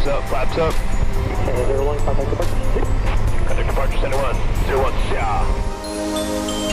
Flaps up, flaps up. Center 01, contact departure. Contact departure, center 1, 01, yeah.